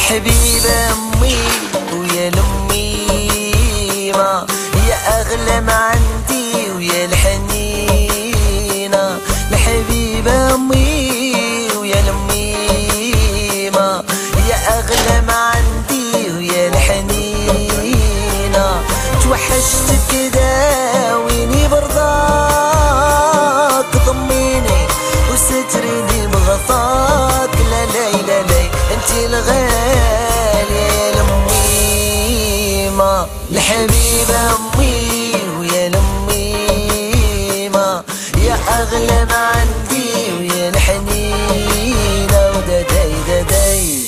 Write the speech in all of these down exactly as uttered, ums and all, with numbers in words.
الحبيبة أمي ويا لأمي ما يا أغلى ما عندي ويا الحنينة. الحبيبة أمي ويا لأمي ما يا أغلى ما عندي ويا الحنينة. توحشتك داويني برضاك ضميني وستريني بغطاك. لا لا لا لا انتي الغالية لأمي ما الحبيبة أمي ويا لأمي ما يا أغلى ما عندي ويا الحنينة. وداداي داداي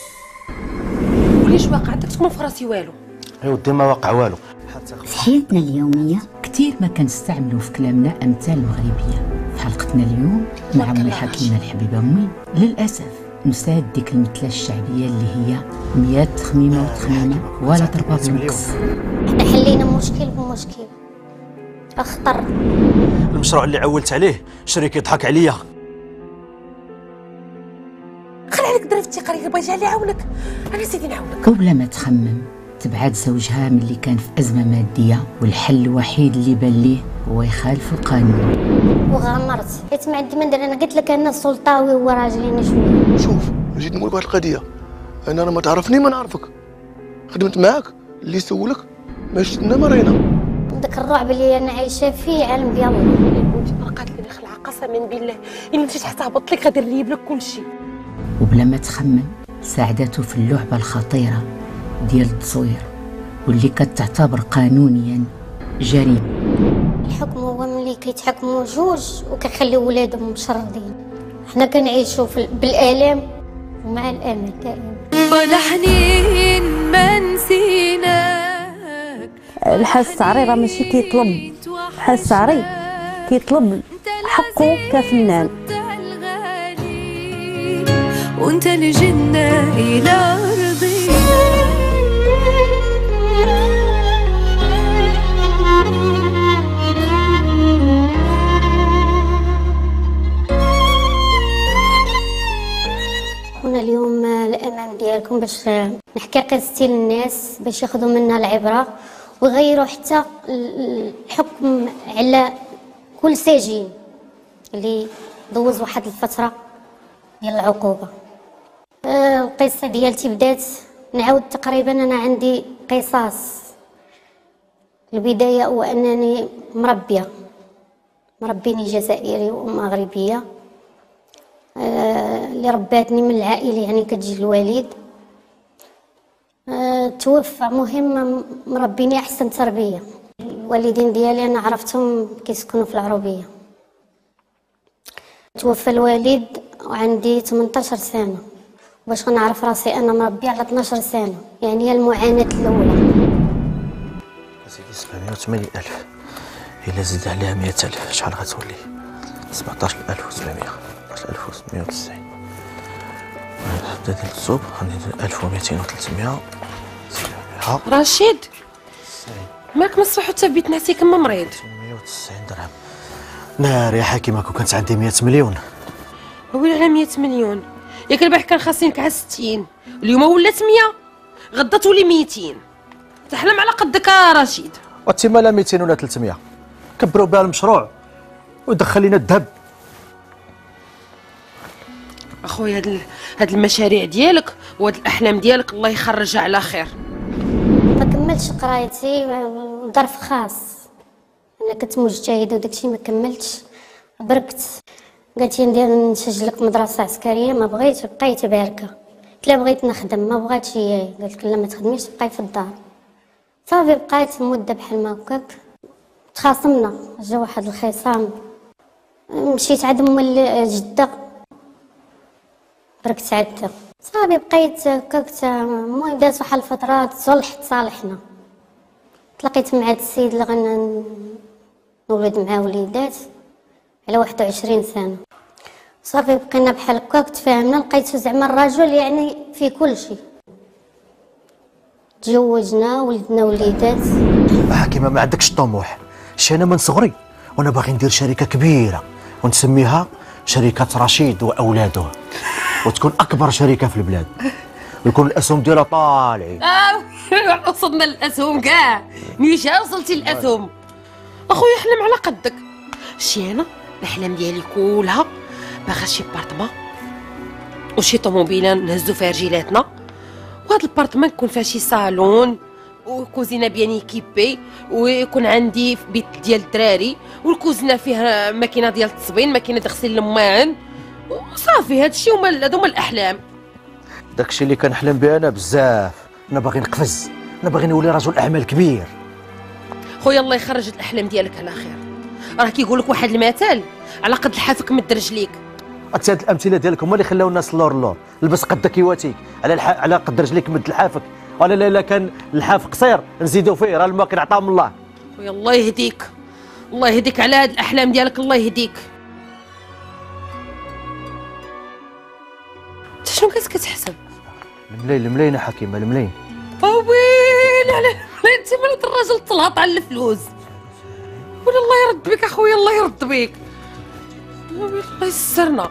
وليش واقع عندك تكون في راسي والو؟ اي ودي ما واقع والو. في حياتنا اليومية كثير ما كنستعملوا في كلامنا أمثال مغربية. في حلقتنا اليوم مع أمي حكيمة الحبيبة أمي للأسف نسات ديك المثلة الشعبية اللي هي ميات تخميمة وتخميمة ولا ضربة بالمقص. حنا حلينا مشكل بمشكل أخطر. المشروع اللي عولت عليه شريك يضحك عليا. خلي عليك درتي قريب بغيتي علي عاونك انا سيدي نعاونك. وبلا ما تخمم تبعد زوجها ملي كان في أزمة مادية والحل الوحيد اللي بان ليه هو يخالف القانون. وغامرت حيت ما عندي ما ندير. انا قلت لك انا سلطاوي هو راجليني شويه. شوف جيت نقول بهاد القضيه، انا راه ما تعرفني ما نعرفك، خدمت معاك اللي سولك ما شفنا ما رينا. داك الرعب اللي انا عايشه فيه عالم ديال الله. بنتي بقات لي خلعه قسما بالله الا مشيت حتى هبط لك غادي نريب لك كلشي. وبلا ما تخمم ساعدته في اللعبة الخطيرة ديال التصوير واللي كتعتبر قانونيا جريمة. الحكم هو ملي كيتحكموا جوج وكيخليو ولادهم مشردين. حنا كنعيشوا بالالام ومع الامل دائما. بلا حنين ما نسيناك. الحاج السعري راه ماشي كيطلب، الحاج السعري كيطلب حقه كفنان. وانت الجنة الى رضينا. هنا اليوم الامام ديالكم باش نحكي قصتي للناس باش ياخذوا منها العبره ويغيروا حتى الحكم على كل سجين اللي دوز واحد الفتره ديال العقوبه. القصه ديالتي بدات نعاود تقريبا انا عندي قصص. البدايه هو انني مربيه مربيني جزائري ومغربيه اللي رباتني من العائله يعني كتجي الوالد توفى. مهم مربيني احسن تربيه. الوالدين ديالي انا عرفتهم كيسكنوا في العروبيه. توفى الوالد وعندي ثمنطاش سنه باش غنعرف راسي انا مربيه على اثناش سنه. يعني هي المعاناه الاولى. سيدي سبعمية وثمانين ألف إلا زيد عليها مية ألف شحال غتولي؟ سبعطاش ألف وسبعمية سبعطاش ألف وستمية وتسعين. نبدا ديال الصوب غندير ألف ومئتين وثلاثمية. رشيد مالك مصبح حتى في بيت ناسي كما مريض. ثمانمية وتسعين درهم. نار يا حكيمه كون كانت عندي مية مليون. ويلي على مية مليون ياك البارح كان خاصينك على ستين اليوم ولات مية غدا تولي ميتين. تحلم على قدك رشيد. وتما لا ميتين ولا ثلاثمية كبروا بها المشروع ودخل لنا الذهب. اخويا هاد هاد المشاريع ديالك وهاد الاحلام ديالك الله يخرجها على خير. ما كملتش قرايتي ظرف خاص. انا كنت مجتهده وداكشي ما كملتش بركت. قالت لي ندير نسجل لك مدرسه عسكريه ما بغيتش بقيت باركه. قلت لها بغيت نخدم ما بغاتش هي. قالت لي لا ما تخدميش بقاي في الدار. صافي بقيت مده بحال ما هكاك تخاصمنا جا واحد الخصام. مشيت عند ام جده بركت عندها. صافي بقيت هكاك. المهم دازت واحد الفتره تصلحت صالحنا. تلاقيت مع هاد السيد اللي غنولد معاه وليدات على واحد وعشرين سنه. صافي بقينا بحال هكاك تفاهمنا. لقيتو زعما الرجل يعني في كل شيء. تزوجنا ولدنا وليدات. حكيمه ما عندكش الطموح؟ شي انا من صغري وانا باغي ندير شركه كبيره ونسميها شركه رشيد واولاده وتكون اكبر شركه في البلاد ويكون الاسهم ديالها طالعين. اه وصلنا للاسهم كاع، نيشان وصلتي للاسهم. اخويا احلم على قدك. شتي انا الاحلام ديالي كلها باغا شي بارطمون وشي طوموبيله نهزو فيها رجيلاتنا، وهذا البارطمان يكون فيها شي صالون وكوزينه بيان ايكيبي، ويكون عندي بيت ديال الدراري، والكوزينه فيها ماكينه ديال التصبين، ماكينه غسيل الماعن، وصافي. هادشي هما هادو هما الاحلام. داكشي اللي كنحلم به انا بزاف. انا باغي نقفز، انا باغي نولي رجل اعمال كبير. خويا الله يخرج الاحلام ديالك على خير. راه كيقول لك واحد المثل، على قد لحافك مد رجليك. هاد الامثله ديالك هما اللي خلاو الناس اللور اللور. لبس قدك يواتيك، على الح... على قد رجليك مد لحافك، ولا لا لا كان اللحاف قصير نزيدو فيه، راه الماء كنعطاه من الله. خويا الله يهديك، الله يهديك على هاد الاحلام ديالك، الله يهديك. انت شنو كنت كتحسب؟ الملاين الملاين يا حكيمه، الملاين. ويلي على الملاين، انت مالك الراجل طلعت على الفلوس. ولا الله يرد بك اخويا، الله يرد بك، الله يسرنا.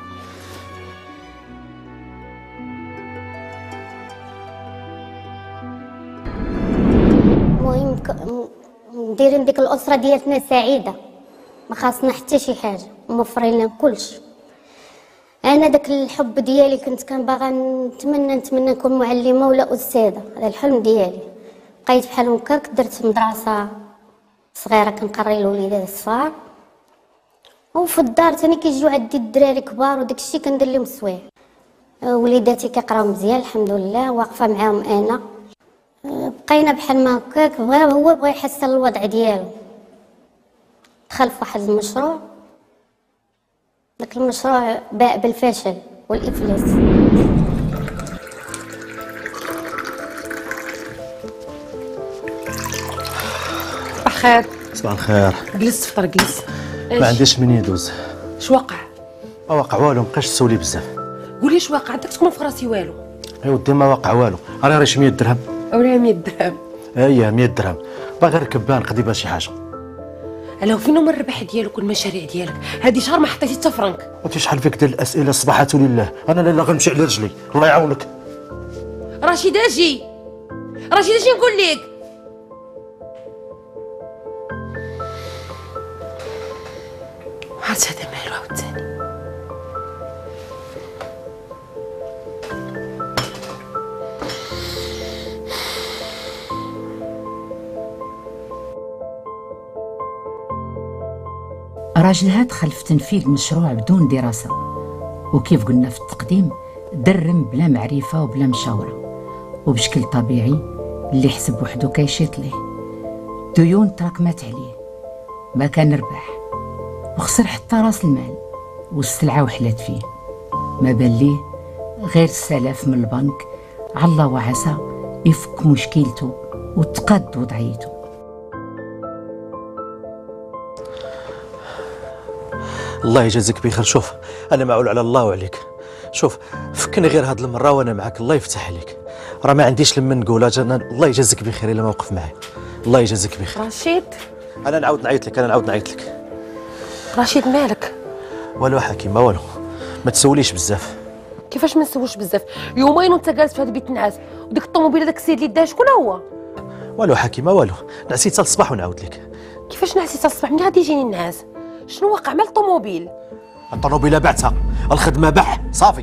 المهم مديرين ديك الاسره ديالتنا سعيده، ما خاصنا حتى شي حاجه، موفرين لنا كلشي. انا داك الحب ديالي كنت كان باغا نتمنى نتمنى نكون معلمه ولا استاذه، هذا الحلم ديالي. بقيت بحال هكاك، درت مدرسه صغيره كنقري الوليدات الصغار، وفي الدار ثاني كيجيو عندي الدراري كبار وداك الشيء كندير لهم السوايع. وليداتي كيقراو مزيان الحمد لله، واقفه معاهم انا. بقينا بحال ما هكاك، بغا هو بغى يحسن الوضع ديالو، دخل في واحد المشروع. داك المشروع باء بالفشل والافلاس. بخير. صباح الخير. جلس فطر جلس. ما عنديش من يدوز. اش وقع؟ ما واقع والو، مابقاش تسولي بزاف. قولي اش واقع، عندك تكون في راسي والو. اي ودي ما واقع والو، راه راه شي مية درهم. اولي مية درهم. اييه مية درهم، باغي نركب بها نقضي بها شي حاجه. الا فين هما الربح ديالك والمشاريع ديالك؟ هادي شهر ما حطيتي حتى فرنك. انت شحال فيك ديال الاسئله صباحات لله، انا لا غنمشي على رجلي، الله يعاونك. رشيد اجي، رشيد اجي نقول لك. عرفت هذا مالو عاوتاني. راجلها دخل في تنفيذ المشروع بدون دراسة، وكيف قلنا في التقديم درم بلا معرفة وبلا مشاورة، وبشكل طبيعي اللي حسب وحده كيشيط ليه. ديون تراكمات عليه، ما كان ربح، وخسر حتى راس المال والسلعة وحلات فيه. ما بان ليه غير السلاف من البنك، على وعسى يفك مشكلته وتقاد وضعيته. الله يجازيك بخير. شوف انا معول على الله وعليك، شوف فكني غير هاد المره وانا معاك، الله يفتح عليك. راه ما عنديش لما نقول انا. الله يجازيك بخير الا ما وقف معايا، الله يجازيك بخير. رشيد انا نعاود نعيط لك، انا نعاود نعيط لك. رشيد مالك؟ والو حكيمه والو، ما تسوليش بزاف. كيفاش ما نسولش بزاف؟ يومين وانت جالس في هذا بيت النعاس، وديك الطوموبيله داك السيد اللي داه شكون هو؟ والو حكيمه والو، نعسيت حتى الصباح ونعاود لك. كيفاش نعسيت حتى الصباح؟ منين غادي يجيني النعاس؟ شنو وقع مع الطوموبيل؟ الطوموبيله بعتها، الخدمه بح صافي.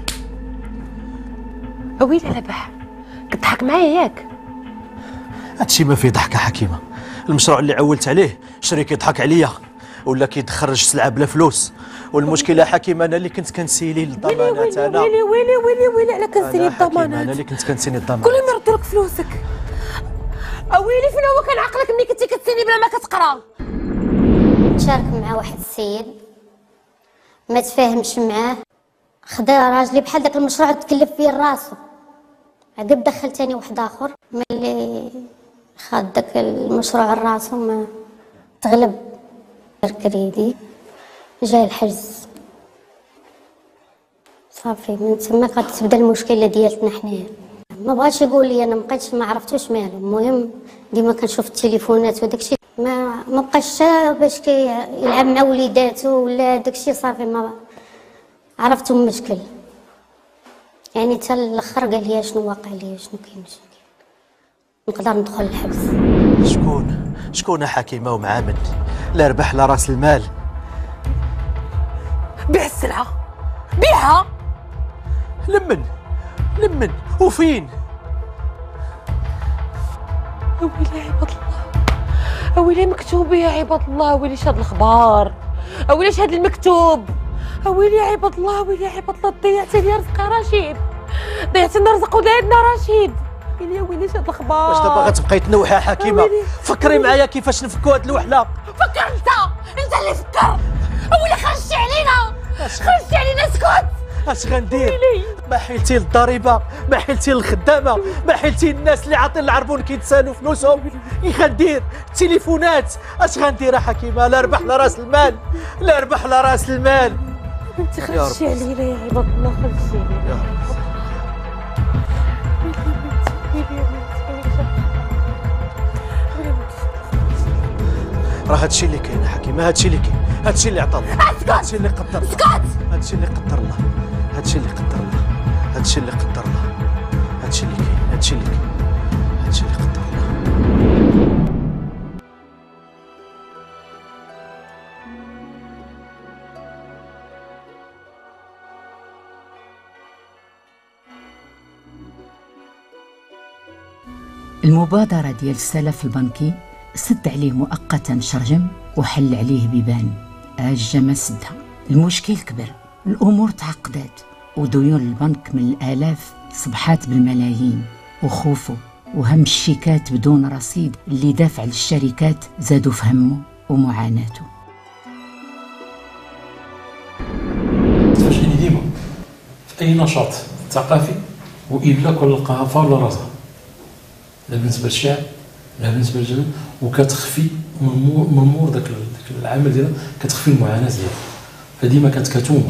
اويلي على بح، كتضحك معايا ياك؟ هادشي ما فيه ضحكه حكيمه. المشروع اللي عولت عليه شريك يضحك عليا ولا كيتخرج سلعه بلا فلوس، والمشكله حكيمه انا اللي كنت كنسيلي الضمانات. انا ويلي ويلي ويلي ويلي على كنسيني الضمانات. انا اللي كنت كنسيني الضمانات. كل ما يردوا لك فلوسك. اويلي فين هو كان عقلك ملي كنتي كتسيني بلا ما كتقرا؟ تشارك مع واحد السيد ما تفاهمش معاه، خدا راجلي بحال داك المشروع تكلف فيه راسو، عقب دخل تاني واحد اخر ملي خاد داك المشروع راسو ما تغلب الكريدي، جا الحجز صافي. من تما غادي تبدا المشكله ديالتنا حنايا. ما بغاش يقول لي، انا ما بقيتش ما عرفتوش مالو. المهم ديما كنشوف التليفونات وداك الشيء، ما ما بقاش باش كيلعب مع وليداتو ولا داك الشيء، صافي ما عرفتو المشكل. يعني يعني حتى الاخر قال لي شنو واقع ليا، شنو كاين شنو كاين، نقدر ندخل الحبس. شكون شكون حكيمه ومع من؟ لا ربح لا راس المال. بيع السلعه، بيعها. لمن لمن وفين؟ اويلي يا عباد الله، اويلي مكتوب يا عباد الله، اويلي شاد الاخبار، اويلي شاد المكتوب، اويلي يا عباد الله، اويلي يا عباد الله، ضيعتي لي رزق رشيد، ضيعتي لنا رزق ولادنا رشيد، ويلي ويلي شاد الاخبار. واش دابا غتبقاي تنوحي حكيمه؟ فكري معايا كيفاش نفكوا هاد الوحله. فكر انت، انت اللي فكر. اويلي خرجتي علينا، خرجتي علينا، اسكت. اش غندير؟ ما حيلتي للضريبه، ما حيلتي للخدامه، ما حيلتي للناس اللي عاطين العربون كيتسالوا فلوسهم. اش غندير؟ التليفونات. اش غندير حكيمه؟ لا ربح لا راس المال، لا ربح لا راس المال. انت خرجتي علينا يا عباد الله، خرجتي علينا يا رب. راه هادشي اللي كاين حكيمه، هادشي اللي كاين، هادشي اللي عطا الله، هادشي اللي قدر الله، اسكت. هادشي اللي قدر الله، هادشي اللي قدر الله، هادشي اللي قدر الله، هادشي اللي كاين، هادشي اللي كاين، هادشي اللي قدر الله. المبادرة ديال السلف البنكي سد عليه مؤقتا شرجم وحل عليه بيبان. اجا ما سدها، المشكل كبر، الامور تعقدات، وديون البنك من الالاف صبحات بالملايين، وخوفه وهم الشيكات بدون رصيد اللي دافع للشركات زادوا في همه ومعاناته. تفاجئني ديما في اي نشاط ثقافي والا كنلقاها فارله راسها، لا بالنسبه للشعب لا بالنسبه للجميع، وكتخفي من مور داك العمل ديالها، كتخفي المعاناه ديالها، فديما كانت كتومه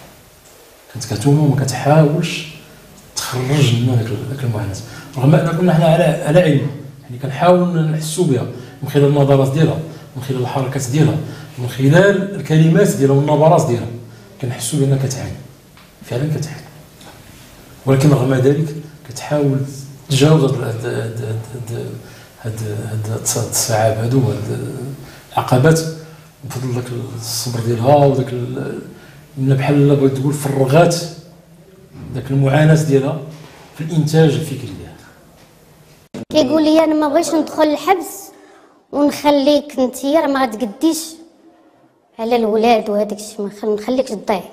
كانت كتومه وما كتحاولش تخرج لنا داك المعاناه، رغم ان كنا حنا على على علم، يعني كنحاول نحسوا بها من خلال النظرات ديالها، من خلال الحركات ديالها، من خلال الكلمات ديالها والنبرات ديالها، كنحسوا بانها كتعاني فعلا كتعاني، ولكن رغم ذلك كتحاول تجاوز هاد هاد هاد هاد الصعاب هادو، هاد العقبات، بفضل داك الصبر ديالها وداك بحال بغيت تقول فرغات داك المعاناه ديالها في الانتاج الفكري ديالها. كيقول لي انا ما بغيتش ندخل الحبس ونخليك انت راه ما غتقديش على الولاد وهذاك الشيء، ما نخليكش تضيع،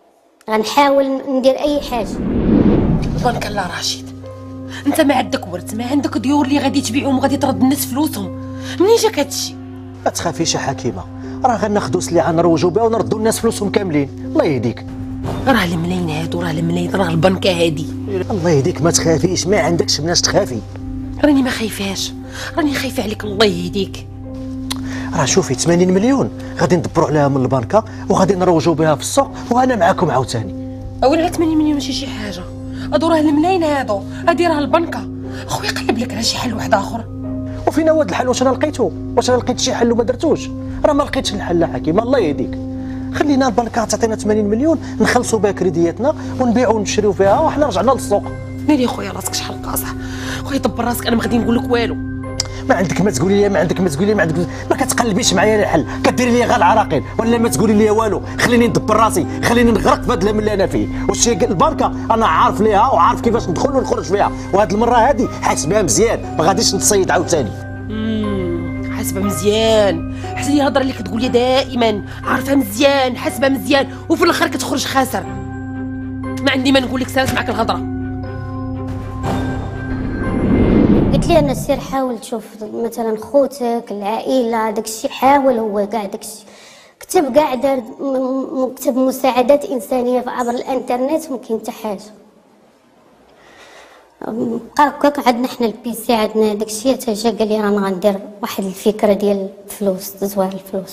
غنحاول ندير اي حاجه. البنك لا رشيد، انت ما عندك ورث، ما عندك ديور اللي غادي تبيعهم وغادي ترد الناس فلوسهم، منين جاك هادشي؟ ما تخافيش يا حكيمه، راه غناخذوا سلعه نروجوا بها ونردوا الناس فلوسهم كاملين، الله يهديك. راه الملايين هادو، راه الملايين، راه البنكه هادي. الله يهديك ما تخافيش، ما عندكش مناش تخافي. راني ما خايفاش، راني خايفه عليك، الله يهديك. راه شوفي ثمانين مليون غادي ندبروا عليها من البنكه وغادي نروجوا بها في السوق، وانا معاكم عاوتاني. اولا ثمانين مليون ماشي شي حاجه، هادو راه الملايين هادو، هادي راه البنكه. خويا قلب لك على شي حل واحد اخر. وفينا هو الحل؟ واش انا لقيتو؟ واش انا لقيت شي حل وما درتوش؟ راه ما لقيتش الحل حكيمه، الله يهديك. خلينا البنكه تعطينا ثمانين مليون نخلصوا بها كريدياتنا ونبيعوا ونشريو فيها وحنا رجعنا للسوق. ناري خويا راسك شحال قاصح، خويا دبر راسك، انا ما غادي نقول لك والو. ما عندك ما تقولي لي، ما عندك ما تقولي لي، ما عندك ما كتقلبيش معايا الحل، كديري لي غير العراقيل ولا ما تقولي لي والو. خليني ندبر راسي، خليني نغرق في هذا الهم اللي انا فيه. واش البنكه انا عارف ليها وعارف كيفاش ندخل ونخرج فيها، وهاد المره هذه حاسبها مزيان، ما غاديش نتصيد عاوتاني. امم حاسبها مزيان، حسن لي الهضره اللي كتقول لي دائما، عارفها مزيان، حاسبها مزيان، وفي الاخر كتخرج خاسر. ما عندي ما نقول لك، سالت معك الهضره. قلت لي انا سير حاول تشوف مثلا خوتك، العائله، داكشي، حاول هو كاع داكشي. كتب كاع دار مكتب مساعدات انسانيه عبر الانترنت، ما كاين حتى حاجه. بقى هكاك عندنا حنا البيسي، عندنا داكشي، حتى جا قال لي رانا غندير واحد الفكره ديال الفلوس، تزوار الفلوس،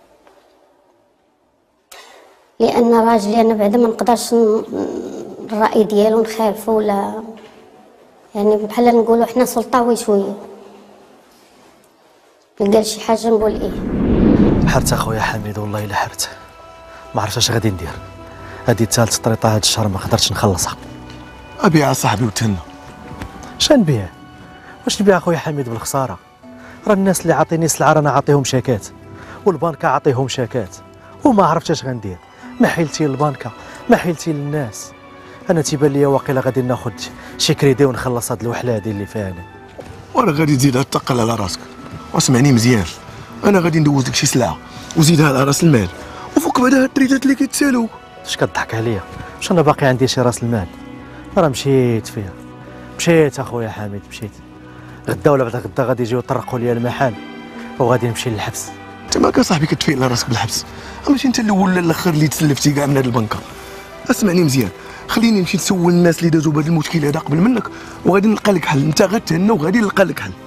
لان راجلي انا بعدا ما نقدرش الراي ديالو نخالفو، ولا يعني بحال نقولوا حنا سلطوي شويه، قال شي حاجه نقول ايه. حرت اخويا حميد، والله الا حرت، ما عرفتش اش غادي ندير. هذه ثالث طريطه هذا الشهر ما قدرتش نخلصها. ابيع صاحبي وتهنى. شنبيع؟ واش نبيع اخويا حميد بالخساره؟ راه الناس اللي عاطيني سلعه رانا عاطيهم شاكات، والبنكه عاطيهم شاكات، وما عرفت اش غندير. ما حيلتي للبنكه، ما حيلتي للناس. انا تيبان ليا واقيلا غادي ناخذ شي كريدي ونخلص هاد الوحله هادي اللي فيها انا. وانا غادي تزيدها تقل على راسك، واسمعني مزيان. انا غادي ندوز لك شي سلعه وزيدها على راس المال، وفوق بعدا هاد التريدات اللي كيتسالوك. اش كضحك عليا؟ واش انا باقي عندي شي راس المال؟ راه مشيت فيها، مشيت اخويا حميد، مشيت. غدا ولا بعد غدا غادي يجيو يطرقوا لي المحل وغادي نمشي للحبس. انت ماك صاحبي كتفيق على راسك بالحبس، ماشي انت الاول ولا الاخر اللي تسلفتي كاع من هاد البنكه. اسمعني مزيان، خليني نمشي نسول الناس اللي دازوا بهذا المشكل هذا قبل منك، وغادي نلقى لك حل. انت غتهنى وغادي نلقى لك حل.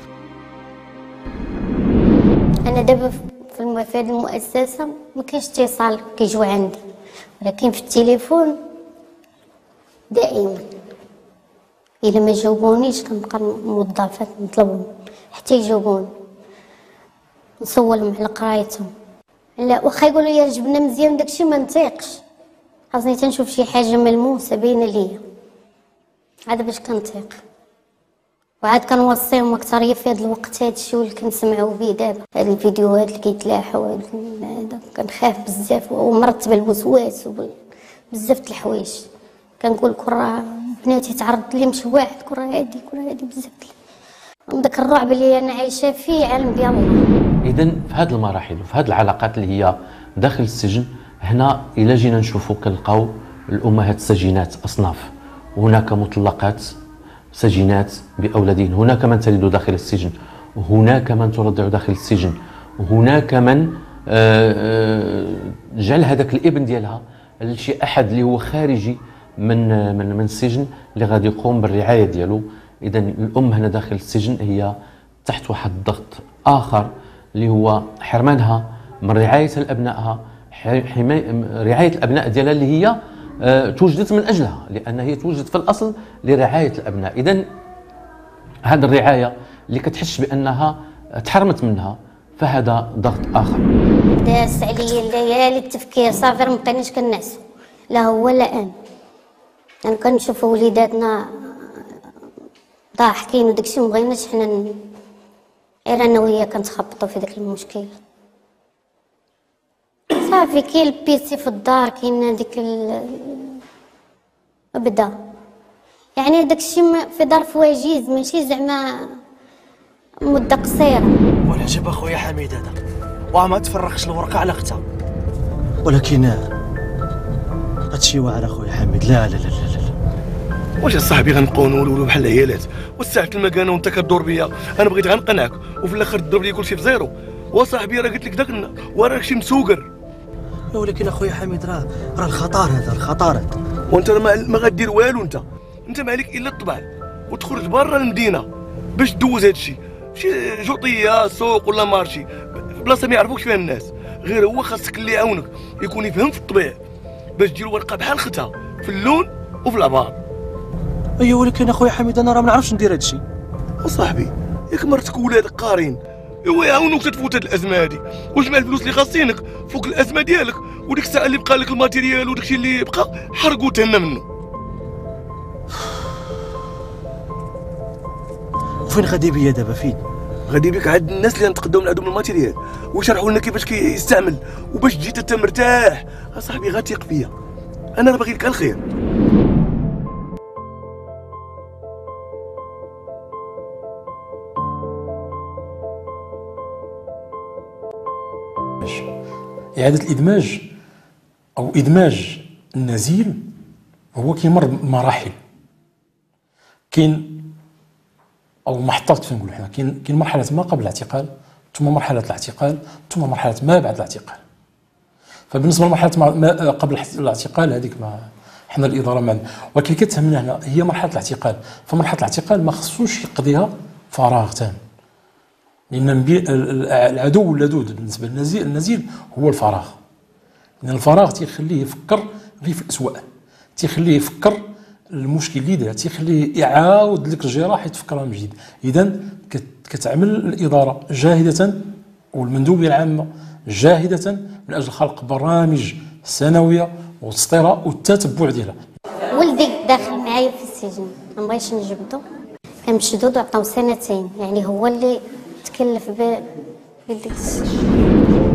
انا دابا في الم- في هذه المؤسسه ما كاينش اتصال كيجيو عندي، ولكن في التليفون دائما الا ما جاوبونيش كنبقى موظفات نطلبهم حتى يجاوبوني، نصولهم على قرايتهم. لا واخا يقولوا لي جبنا مزيان داكشي ما نطيقش، خاصني تنشوف شي حاجه ملموسه باينه ليا عاد باش كنطيق. وعاد كنوصيهم اكثر في هذا الوقت هذا الشيء اللي كنسمعوا به دابا، هاد الفيديوهات اللي كيتلاحوا هذا كنخاف بزاف ومرت بالوسواس وبزاف د الحوايج. كنقول كون راه بناتي تعرضت لي مش واحد، كون راه هادي كون راه هادي بزاف من داك الرعب اللي انا عايشه فيه عالم ديال الله. اذا في هذه المراحل وفي هذه العلاقات اللي هي داخل السجن، هنا الا جينا نشوفوا كنلقاو الامهات السجينات اصناف. هناك مطلقات سجينات باولادهن، هناك من تلد داخل السجن، هناك من ترضع داخل السجن، هناك من جعل هذاك الابن ديالها لشي احد اللي هو خارجي من من من السجن اللي غادي يقوم بالرعايه ديالو. اذا الام هنا داخل السجن هي تحت واحد الضغط اخر اللي هو حرمانها من رعايه لابنائها، رعايه الابناء ديالها اللي هي أه توجدت من اجلها، لان هي توجدت في الاصل لرعايه الابناء. اذا هذه الرعايه اللي كتحس بانها تحرمت منها فهذا ضغط اخر. داس عليا الليالي التفكير صافي ما بقيناش كنعسو، لا هو لا انا. انا كنشوف وليداتنا ضاحكين وداكشي ما بغيناش حنا ن... غير انا وهي كنتخبطوا في داك المشكل. صافي كاين البيسي في الدار، كاين هذيك ال... بدا يعني داكشي في ظرف وجيز ماشي زعما مده قصيره. والعجب اخويا حميد هذا واه ما تفرقش الورقه على اختها، ولكن هادشي واعر اخويا حميد. لا لا لا لا لا واش صاحبي غنبقاو نولولو بحال العيالات؟ والساعه المكانه وانت كدور بيا، انا بغيت غنقنعك وفي الاخر تضرب لي كلشي في زيرو. وصاحبي راه قلت لك داك وراك شي مسوقر. ولكن اخويا حميد راه راه الخطر هذا الخطر هذا، وانت ما, ما غدير والو. انت انت ما عليك الا الطبع وتخرج برا المدينه باش دوز هادشي، شي جوطيه سوق ولا مارشي بلاصه ما يعرفوكش فيها الناس. غير هو خاصك اللي يعاونك يكون يفهم في الطبيعه باش دير ورقه بحال اختها في اللون وفي العبار. ايوا ولكن اخويا حميد انا راه ما نعرفش ندير هادشي. وصاحبي ياك مرتك وولادك قارين ايوا يعاونوك تتفوت هاد الازمه هادي، وجمع الفلوس اللي خاصينك فوق الازمه ديالك، وديك الساعه اللي بقى لك الماتيريال وداكشي اللي بقى حرقو تهنا منه. وفين غادي بيا دابا؟ فين غادي بك عند الناس اللي نتقداو من عندهم الماتيريال ويشرحوا لنا كيفاش كيستعمل وباش تجي انت مرتاح. اصاحبي غاتيق فيا، انا راه باغي لك الخير. إعادة الإدماج أو إدماج النزيل هو كيمر بمراحل. كاين أو محطات فين نقولوا حنا، كاين كاين مرحلة ما قبل الاعتقال، ثم مرحلة الاعتقال، ثم مرحلة ما بعد الاعتقال. فبالنسبة لمرحلة ما قبل الاعتقال هذيك ما حنا الإدارة ما عندنا، ولكن كتهمنا هنا هي مرحلة الاعتقال. فمرحلة الاعتقال ما خصوش يقضيها فراغ تام، لأن العدو اللدود بالنسبة للنزيل النزيل هو الفراغ. لأن الفراغ تيخليه يفكر غير في الأسوأ، تيخليه يفكر المشكل اللي دار، تيخليه يعاود لك الجراح يتفكرها من جديد. إذا كتعمل الإدارة جاهدة والمندوبية العامة جاهدة من أجل خلق برامج سنوية وتسطيرها والتتبع ديالها. ولدي داخل معايا في السجن، ما بغيتش نجبدو، كان مشدود وعطاو سنتين، يعني هو اللي تكلف ب بديك السجن.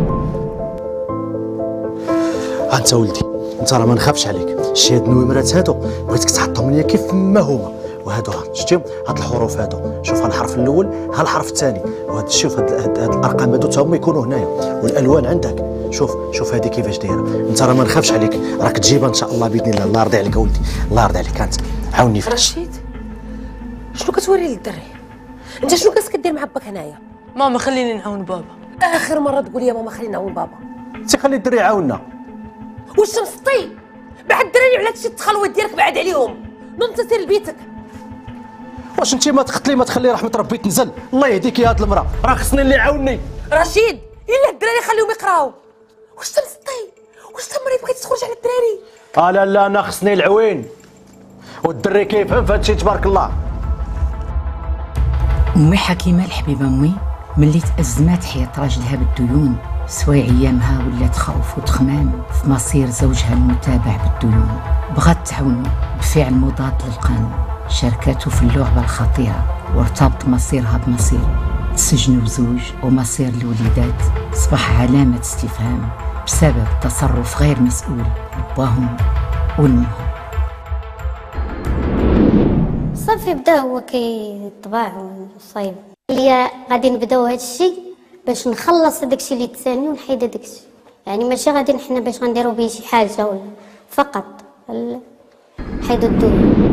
انت ولدي، انت راه ما نخافش عليك. شتي هاد النويمرات هادو بغيتك تحطهم ليا كيف ما هما، وهادو ها شتيهم هاد الحروف هادو، شوف ها الحرف الاول ها الحرف الثاني، وهاد شوف هاد, هاد, هاد الارقام هادو تا هما يكونوا هنايا، والالوان عندك. شوف شوف هادي كيفاش دايره. انت راه ما نخافش عليك، راك تجيبها ان شاء الله باذن الله. الله يرضي عليك ولدي، الله يرضي عليك. انت عاوني في رشيد، شنو كتوري للدري؟ انت شنو كاس كدير مع باك هنايا؟ ماما خليني نعاون بابا. اخر مره تقول يا ماما خلينا نعاون بابا. انت خلي الدري يعاوننا. واش مسطي بعد الدراري على هادشي التخلوات ديالك بعد عليهم، نوض سير لبيتك. واش انت ما تقتلي ما تخلي رحمه ربي تنزل؟ الله يهديك يا هاد المراه، راه خصني اللي يعاونني. رشيد الا الدراري خليهم يقراو. واش انت مسطي؟ واش انت مريض بغيتي تخرج على الدراري؟ اه لا لا، انا خصني العوين، والدري كيفهم في هادشي تبارك الله. أمي حكيمة الحبيبة أمي ملي تأزمات حياة راجلها بالديون، سواء أيامها ولات خوف وتخمام في مصير زوجها المتابع بالديون، بغات تعاونو بفعل مضاد للقانون، شاركته في اللعبة الخطيرة وارتبط مصيرها بمصيره. تسجنوا بزوج ومصير الوليدات صبح علامة استفهام بسبب تصرف غير مسؤول لباهم ولمهم. صافي بدا هو كيطبع وصايب اللي غادي نبداو هذا الشيء باش نخلص هذاك الشيء اللي تساني ونحيد هذاك الشيء، يعني ماشي غادي حنا باش غنديروا به شي حاجه ولا فقط نحيدو الدنيا.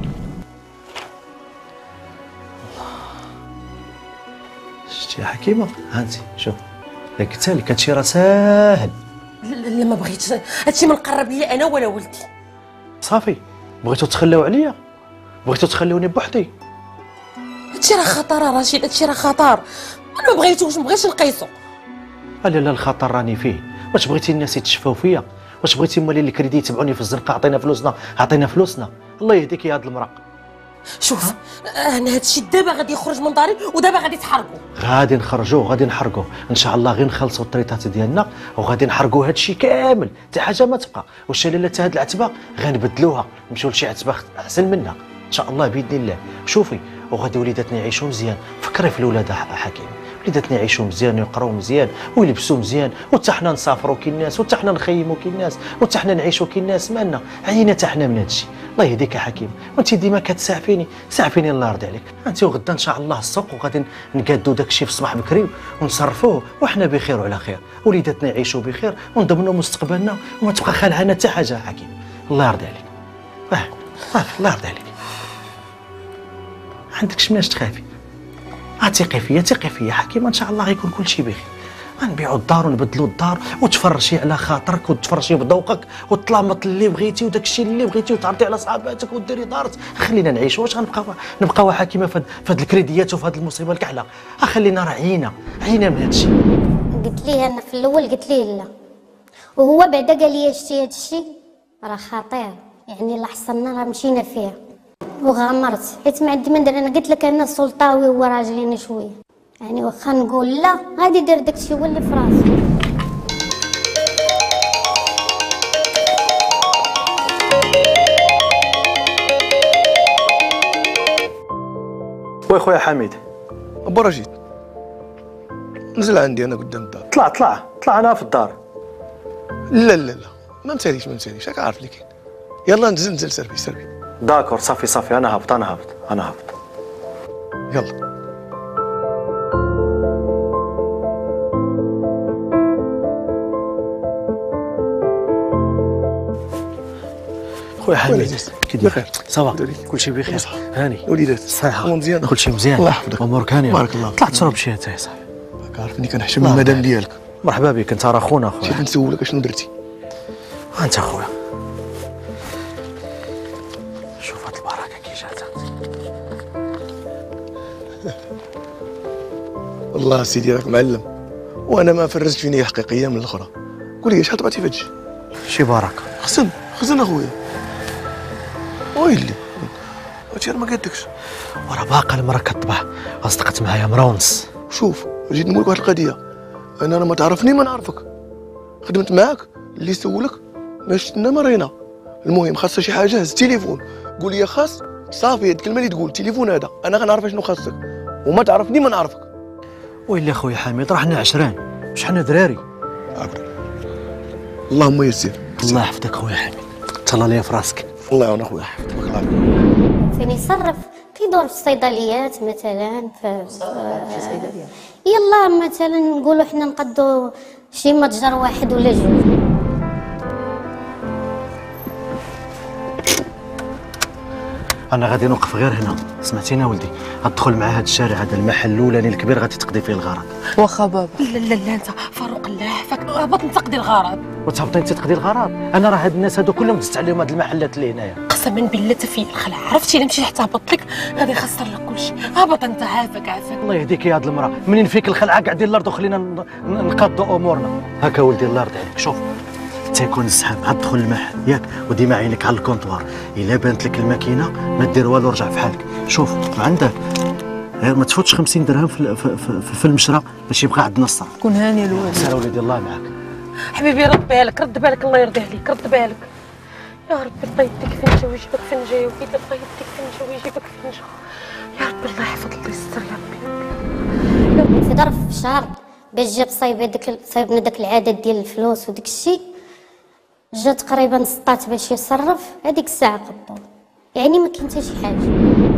شتي يا حكيمه، هانتي شوف قلت لك هادشي راه ساهل. لا ما بغيتش هادشي ما نقرب ليا انا ولا ولدي. صافي بغيتو تخليو عليا، بغيتو تخليوني بوحدي. هادشي راه خطر رشيد، هادشي راه خطر، انا ما بغيتوش، ما بغيتش نقيسو. لا لا الخطر راني فيه. واش بغيتي الناس يتشفاو فيا؟ واش بغيتي مالي اللي كريدي يتبعوني في الزنقه؟ عطينا فلوسنا، عطينا فلوسنا. الله يهديك يا هاد المراه. شوف انا هادشي دابا غادي يخرج من داري ودابا غادي تحرقوا. غادي نخرجوه، غادي نحرقوه ان شاء الله. غير نخلصوا الطريطات ديالنا وغادي نحرقوا هادشي كامل، حتى حاجه ما تبقى. والشلاله تا هاد العتبه غنبدلوها، نمشيو لشي عتبه احسن منها ان شاء الله باذن الله. شوفي وغادي وليداتنا يعيشوا مزيان. فكري في الاولاد حكيم، وليداتنا يعيشوا مزيان ويقراو مزيان ويلبسوا مزيان، وتا حنا نسافروا كي الناس، وتا حنا نخيموا كي الناس، وتا حنا نعيشوا كي الناس. مالنا عينا تا حنا من هادشي. الله يهديك يا حكيم، وانت ديما كتسعفيني، سعفيني الله يرضي عليك. انت وغدا ان شاء الله السوق وغادي نقادوا داكشي في الصباح بكري ونصرفوه وحنا بخير وعلى خير، وليداتنا يعيشوا بخير ونضمنوا مستقبلنا وما تبقى خالعنا حتى حاجه يا حكيم. الله يرضي عليك. اه صافي الله يرضي عليك. عندكش مناش تخافي، ثقي فيا ثقي فيا حكيمه، ان شاء الله غيكون كل شيء بخير. غنبيعوا الدار ونبدلوا الدار وتفرشي على خاطرك وتفرشي بذوقك وتلامط اللي بغيتي وداك الشيء اللي بغيتي وتعرضي على صحاباتك وديري دارك. خلينا نعيشوا، واش غنبقاو نبقاو حكيمه في هاد الكريديات وفي هاد المصيبه الكحله؟ خلينا راه عينا عينا من هاد الشيء. قلت ليه انا في الاول قلت ليه لا، وهو بعدا قال لي شتي هاد الشيء راه خطير، يعني اللي حصلنا راه مشينا فيه وغامرت حيت ما عندي ما ندير. انا قلت لك انا سلطاوي هو راجلين شويه، يعني واخا نقول لا غادي يدير داكشي هو اللي في راسو. وي خويا حميد. ابو رشيد نزل عندي انا قدام الدار. طلع طلع طلع انا في الدار. لا لا لا ما مساليش ما مساليش، راك عارف اللي كاين. يلا نزل نزل سربي سربي. داكور صافي صافي انا هابط انا هابط انا هابط. يلا خويا حميد كي بخير؟ صافا كلشي بخير؟ هاني وليدات صحيحه مزيان؟ كلشي مزيان الله يحفظك. امورك هانيه؟ بارك الله طلعت تشرب شي انت يا صاحبي؟ راك عارفني كنحشم المدام ديالك. مرحبا بك، انت راه خونا خويا. شي نسولك اشنو درتي؟ انت خويا شوف هاد البركه كي جات. والله سيدي راك معلم، وانا ما فرزت في نيه حقيقيه من الاخرى. قول لي شحال طبعتي في هادشي؟ شي بركه. خزن خزن اخويا. ويلي هادشي راه ما قادكش. وراه باقا المراه كطبع، اصدقت معايا مرا ونص. شوف جيت نقول لك واحد القضيه، انا راه ما تعرفني ما نعرفك، خدمت معاك اللي سولك ما شفنا ما رينا. المهم خاصها شي حاجه هز التليفون قول لي خاص صافي هاد الكلمه اللي تقول التليفون هذا انا غنعرف شنو خاصك وما تعرفني ما نعرفك. ويلي خويا حميد راه حنا عشران مش حنا دراري. عبر اللهم يسر. الله يحفظك خويا حميد تهلا ليا في راسك. الله يعاون اخويا تبارك الله عليك. فين يصرف كيدور في الصيدليات مثلا في يلا مثلا نقولوا حنا نقدو شي متجر واحد ولا جوج. انا غادي نوقف غير هنا سمعتينا ولدي غتدخل مع هذا الشارع هذا المحل الاولاني الكبير غادي تقضي فيه الغرض. واخا بابا. لا لا لا انت فاروق الله يحفظك هبط انت تقضي الغرض. وتهبطي انت تقضي الغرض؟ انا راه هاد الناس هادو كلهم دزت عليهم هاد المحلات اللي هنايا. قسما بالله تفي الخلع عرفتي الا مشيت حتى هبط لك غادي يخسر لك كلشي. هبط انت عافاك عافاك. الله يهديك يا هاد المراه منين فيك الخلعه قاعدين الارض وخلينا نقضوا امورنا. هكا ولدي الله يرضي عليك شوف تيكون الزحام عاد دخل المحل ياك وديما عينك على الكونطوار الا بانت لك الماكينه ما دير والو رجع في حالك. شوف عندك غير ما تفوتش خمسين درهم في, في, في, في المشرى باش يبقى عندنا الصرف. كون هاني الوالد. سير وليدي الله معاك. حبيبي رد بالك رد بالك الله يرضي عليك رد بالك. يا ربي الله يديك فين جا ويجيبك فين جا يا وليدي الله يديك فين جا ويجيبك فين جا. يا ربي الله يحفظ الله يستر يا ربي. في ظرف شهر باش جاب صايب داك صايبنا داك العدد ديال الفلوس وداك الشيء جا تقريبا سطات باش يصرف هذيك الساعه قبضوا يعني ما كاين حتى شي حاجه.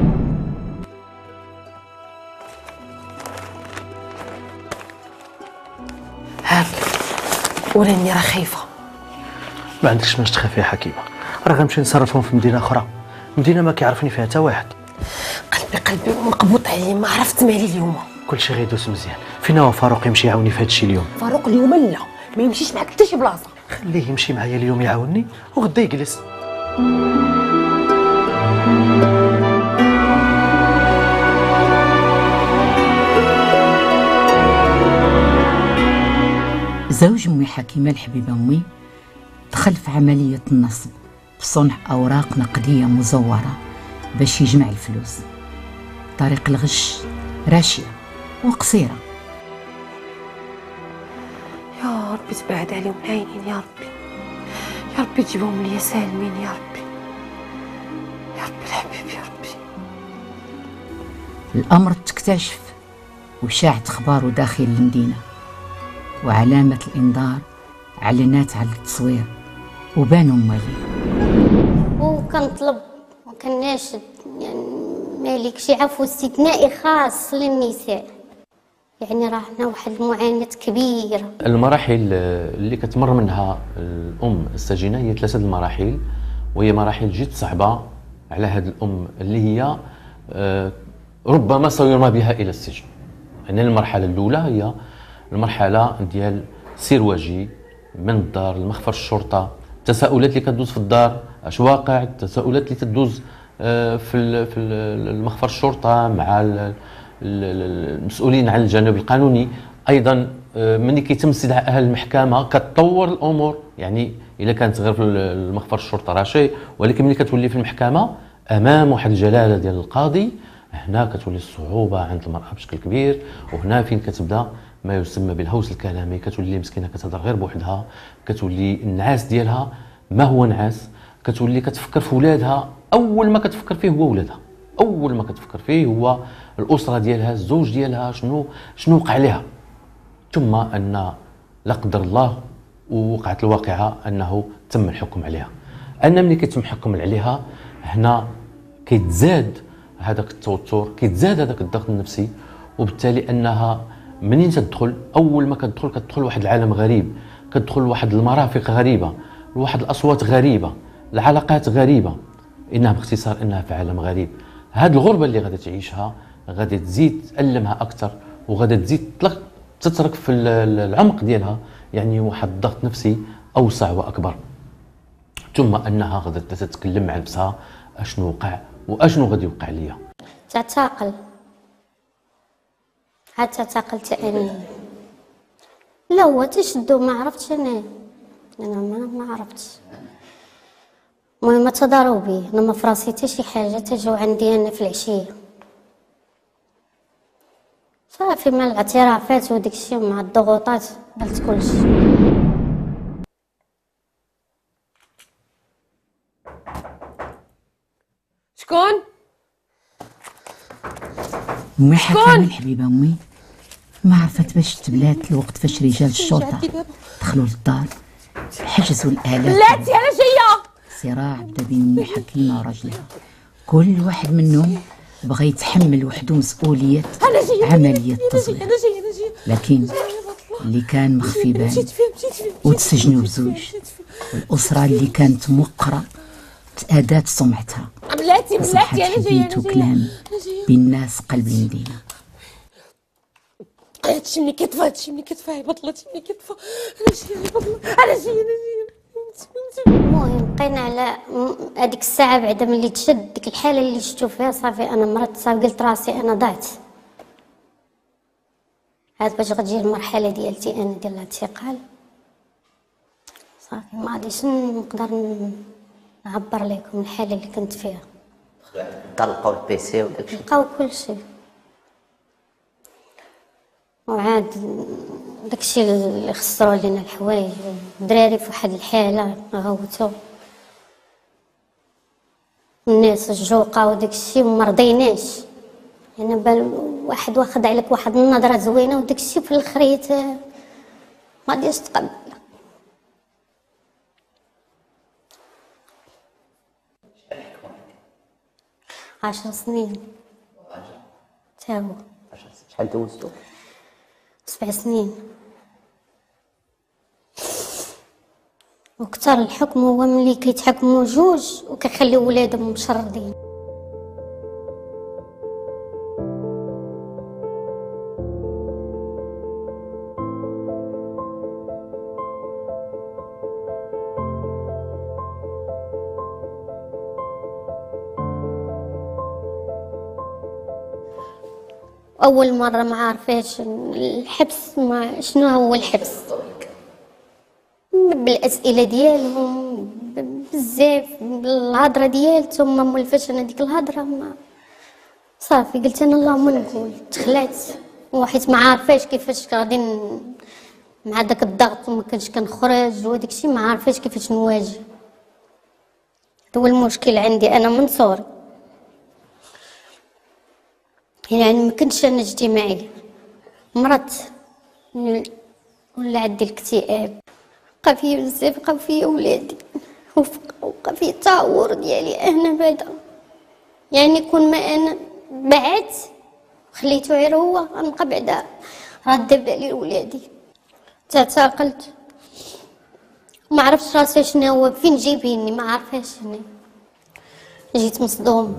هاك وريني راه خايفه. ما عندكش ماش تخافي يا حكيمه راه غنمشي نصرفهم في مدينه اخرى مدينه ما كيعرفني فيها حتى واحد. قلبي قلبي مقبوط عليه ما عرفت مالي اليوم. كلشي غيدوز مزيان. فين هو فاروق يمشي يعاوني في هذا الشيء اليوم؟ فاروق اليوم لا ما يمشيش معك حتى شي بلاصه. خليه يمشي معايا اليوم يعاوني وغدا يجلس. زوج أمي حكيمة الحبيبة أمي دخل في عملية النصب بصنع أوراق نقدية مزورة باش يجمع الفلوس. طريق الغش راشية وقصيرة. يا ربي تبعد عليهم العينين يا ربي يا ربي تجيبهم ليا سالمين يا ربي يا ربي الحبيب يا ربي. الأمر تكتشف وشاعت أخباره داخل المدينة وعلامة الإنذار علنات على التصوير وبانوا مواليه. وكنطلب ما كناش يعني مالك شي عفو استثنائي خاص للنساء يعني راه حنا واحد المعاناة كبيرة. المراحل اللي كتمر منها الأم السجينة هي ثلاثة المراحل وهي مراحل جد صعبة على هذه الأم اللي هي ربما سيرمى بها إلى السجن. يعني المرحلة الأولى هي المرحلة ديال سير واجي من الدار لمخفر الشرطة. التساؤلات اللي كدوز في الدار اش واقع، التساؤلات اللي كدوز في في المخفر الشرطة مع المسؤولين على الجانب القانوني. ايضا ملي كيتم استدعاء اهل المحكمه كتطور الامور. يعني الا كانت غير في المخفر الشرطه راه شيء ولكن ملي كتولي في المحكمه امام واحد الجلاله ديال القاضي هنا كتولي الصعوبه عند المراه بشكل كبير. وهنا فين كتبدا ما يسمى بالهوس الكلامي. كتولي مسكينه كتهضر غير بوحدها كتولي النعاس ديالها ما هو نعاس. كتولي كتفكر في ولادها. اول ما كتفكر فيه هو ولادها اول ما كتفكر فيه هو الاسره ديالها الزوج ديالها شنو شنو وقع لها. ثم ان لا قدر الله ووقعت الواقعه انه تم الحكم عليها. ان ملي كيتم الحكم عليها هنا كيتزاد هذاك التوتر كيتزاد هذاك الضغط النفسي وبالتالي انها منين تدخل اول ما كتدخل كتدخل واحد العالم غريب. كتدخل واحد المرافق غريبه واحد الاصوات غريبه العلاقات غريبه. انها باختصار انها في عالم غريب. هذه الغربه اللي غادي تعيشها غادي تزيد تألمها اكثر وغادي تزيد تترك في العمق ديالها يعني واحد الضغط نفسي اوسع واكبر. ثم انها غادي تتكلم مع نفسها اشنو وقع واشنو غادي يوقع ليا. تعتقل حتى تعتقل تاني. لا هو تشدو ما عرفتش انا انا ما ما عرفتش. المهم تضاروا بي انا ما فراسي حتى شي حاجه تجاو عندي انا في العشيه صافي مع الاعترافات وداك الشيء مع الضغوطات قلت كلشي. شكون أمي حكيمة الحبيبة أمي ما عرفت باش تبلات الوقت فاش رجال الشرطة دخلوا للدار حجزوا الآلات. بلاتي أنا جاية. صراع بدا بين أمي حكيمة وراجلها، كل واحد منهم بغى يتحمل وحده مسؤولية عملية التصوير، لكن اللي كان مخفي بان وتسجنوا بزوج، والأسرة اللي كانت موقرة تأدات سمعتها بلاتي بلاتي أنا جاية حديث وكلام بالناس قلب المدينة. هادشي ملي كيطفى هادشي ملي كيطفى هبط هادشي ملي كيطفى أنا جاية هبط أنا جاية أنا جاية. المهم بقينا على هذيك الساعه بعدا ملي تشد ديك الحاله اللي شفتو فيها صافي انا مرضت صافي قلت راسي انا ضعت. عاد باش غتجي المرحله ديالتي انا ديال الاعتقال صافي ما غاديش نقدر نعبر لكم الحاله اللي كنت فيها. طلقوا البيسي وداكشي لقاو كلشي وعاد داكشي اللي خسروا لينا الحوايج الدراري في واحد الحاله غوتوا الناس الجوقه وداكشي وما رضيناش. انا بال واحد واخد عليك واحد النظره زوينه وداكشي في الاخريت ما غاديش تقبل. عشر سنين تا هو. شحال دوزتو؟ سبع سنين. وكثر الحكم هو ملي كيتحكموا جوج وكيخليو ولادهم مشردين. اول مره ما عارفاش الحبس ما شنو هو الحبس بالاسئله ديالهم بزاف بالهضره ديالتهم ما مولفاش انا ديك الهضره ما صافي قلت انا اللهم نقول تخلعت وحيت ما عارفاش كيفاش غادي مع داك الضغط وما كانش كنخرج وداك الشيء ما عارفاش كيفاش نواجه. هو المشكل عندي انا من صغري يعني ما كنتش انا اجتماعيه مرضت ولا عندي الاكتئاب بقى فيا بزاف بقى فيا ولادي وبقى فيا التعور ديالي انا بعدا يعني كون ما انا بعدت خليته غير هو غنبقى بعدا راده بالي ولادي. تعتقلت ما عرفتش راسي شنو هو فين جايبيني ما عارفاش انا جيت مصدوم.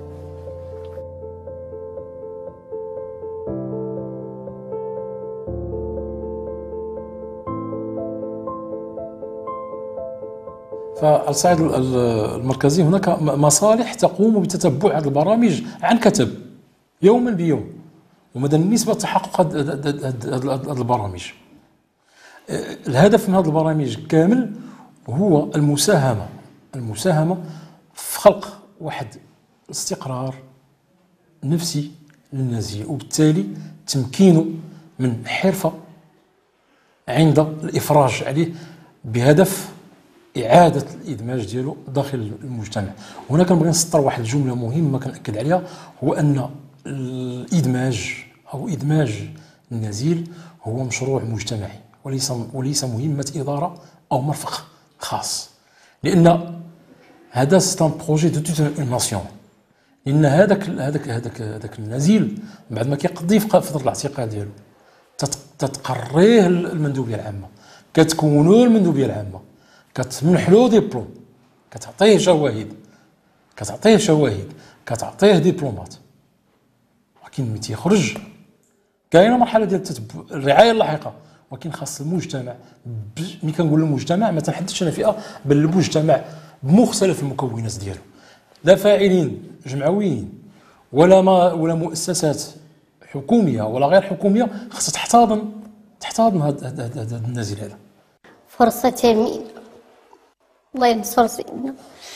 فالصعيد المركزي هناك مصالح تقوم بتتبع هذه البرامج عن كتب يوما بيوم ومدى النسبة تحقق هذه البرامج. الهدف من هذه البرامج كامل هو المساهمة المساهمة في خلق واحد الاستقرار نفسي للنازية وبالتالي تمكينه من حرفة عند الإفراج عليه بهدف إعادة الإدماج ديالو داخل المجتمع. هنا كنبغي نسطر واحد الجملة مهمة كنأكد عليها هو أن الإدماج أو إدماج النزيل هو مشروع مجتمعي وليس وليس مهمة إدارة أو مرفق خاص، لأن هذا سي ان بروجي دو توت اون ناسيون. لأن هذاك هذاك هذاك هذاك النزيل بعد ما كيقضي في فترة الاعتقال ديالو تتقريه المندوبية العامة، كتكونوا المندوبية العامة كتمنح له ديبلوم، كتعطيه شواهد كتعطيه شواهد كتعطيه دبلومات، ولكن ملي تيخرج كاينه مرحله ديال التتبع الرعايه اللاحقه، ولكن خاص المجتمع. ملي كنقول المجتمع ما تنحددش انا فئه بل المجتمع بمختلف المكونات ديالو، لا فاعلين جمعويين ولا ما ولا مؤسسات حكوميه ولا غير حكوميه خاصها تحتضن تحتضن هذا النازل هذا. فرصه ثمينه الله ينصر سيدنا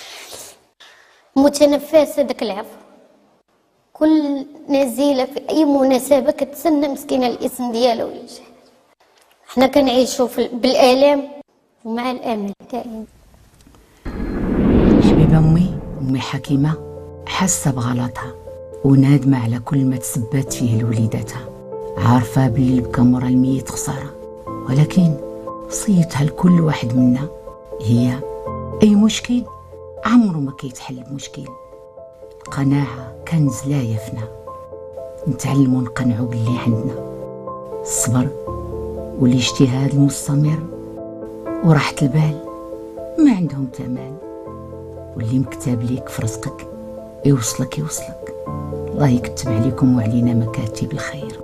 متنفسه داك العفو. كل نزيله في اي مناسبه كتسنى مسكينه الاسم ديالها ولا شي. حنا كنعيشوا بالالام ومع الامل دائما. حبيبه امي امي حكيمه حاسه بغلطها ونادمة على كل ما تسبات فيه لوليداتها، عارفة باللي بكى مورا الميت خسارة، ولكن وصيتها لكل واحد منا هي أي مشكل عمره ما كيتحل بمشكل. القناعة كنز لا يفنى، نتعلموا نقنعوا باللي عندنا، الصبر والاجتهاد المستمر وراحة البال ما عندهم ثمن، واللي مكتاب ليك في رزقك يوصلك يوصلك. الله يكتب عليكم وعلينا مكاتب الخير.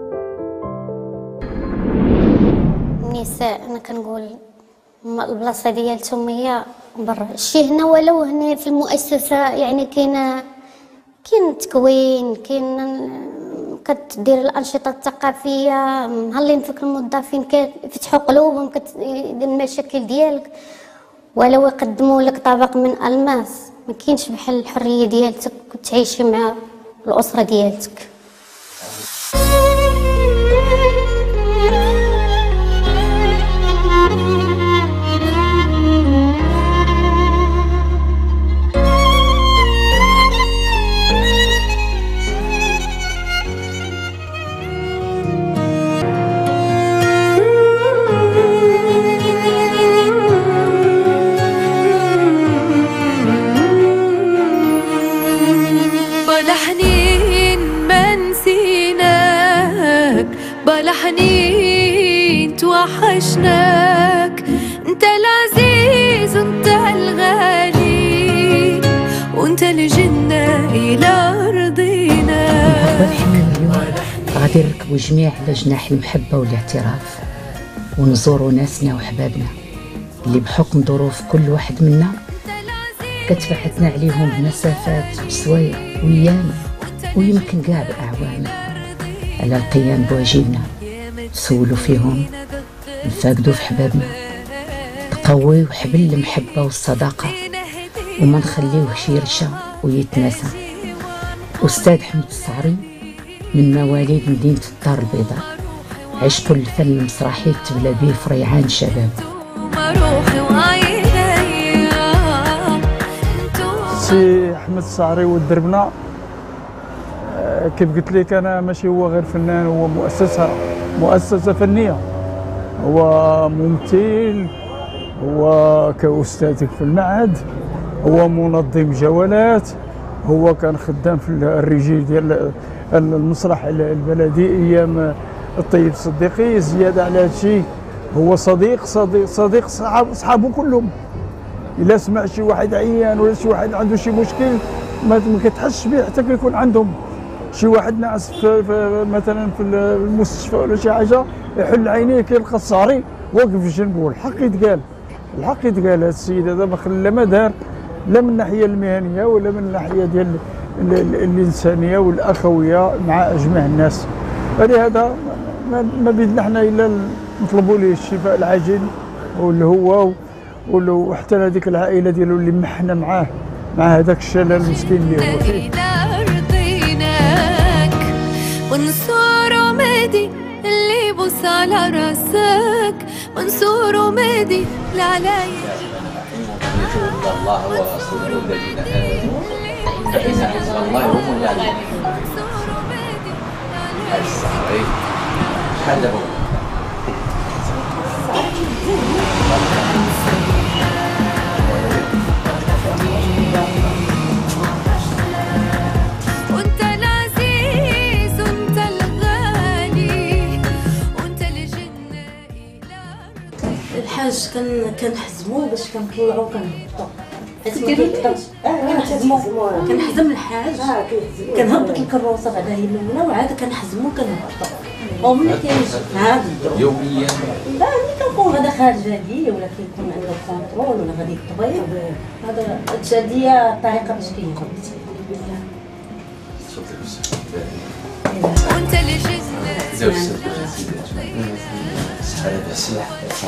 النساء انا كنقول البلاصه ديالتهم هي برا، شي هنا ولو هنا في المؤسسه يعني كاين كاين تكوين، كاين كتدير الانشطه الثقافيه، مهلين فيك الموظفين كيفتحوا قلوبهم كتدير المشاكل ديالك، ولو يقدموا لك طبق من الماس ما كاينش بحال الحريه ديالتك وتعيشي مع الاسره ديالتك. بلا حنين توحشناك، انت العزيز وانت الغالي وانت الجنة الى رضينا. احنا اليوم غادي نركبوا جميع على جناح المحبة والاعتراف، ونزوروا ناسنا وحبابنا اللي بحكم ظروف كل واحد منا كتبعثنا عليهم بمسافات بسوايع ويانا ويمكن كاع بأعوام، على القيام بواجبنا، نسولوا فيهم، نفاقدوا في حبابنا، نقويو حبل المحبة والصداقة وما نخليوهش يرشى ويتناسى. أستاذ حمد الصعري من مواليد مدينة الدار البيضاء، عشت الفن المسرحي تبلى به في ريعان الشباب. سي حمد الصعري ودربنا كيف قلت لك انا ماشي هو غير فنان، هو مؤسسه مؤسسه فنيه، هو ممثل، هو كاستاذ في المعهد، هو منظم جولات، هو كان خدام في الريجي ديال المسرح البلدي ايام الطيب الصديقي. زياده على هذا الشيء هو صديق صديق صديق صحاب صحابه كلهم. الا سمع شي واحد عيان ولا شي واحد عنده شي مشكل ما كتحسش به حتى كيكون عندهم شي واحد ناعس في, في مثلا في المستشفى ولا شي حاجه، يحل عينيه كيلقى الصعري واقف جنبه. الحق يتقال، الحق يتقال. هذا السيد هذا ما خلى ما دار لا من الناحيه المهنيه ولا من الناحيه ديال الانسانيه والاخويه مع جميع الناس. فلهذا ما بيدنا حنا الا نطلبوا ليه الشفاء العاجل، واللي هو وحتى هذيك العائله ديالو اللي محنا معاه مع هذاك الشلل المسكين اللي هو فيه. منصور ومهدي اللي يبص على راسك، منصور ومهدي لا علي الله ورسوله الذين امنوا فان حزب الله هم الغالبون. هاي الصحراء شحال دابا الحاج كان كنحزمو باش كنطلعو كنهبطو، كنحزمو كنحزم الحاج كنهبط الكروسه بعدا هي الاولى وعاد كنحزمو كنهبطو وملي كيجي عاد يوميا. لا ملي كنكون هذا خارج هادي ولا كيكون عنده كونترول ولا غادي الطبيب، هذا هادشي هي الطريقه باش كيهبط. وانت اللي جيت شحال هذا السلاح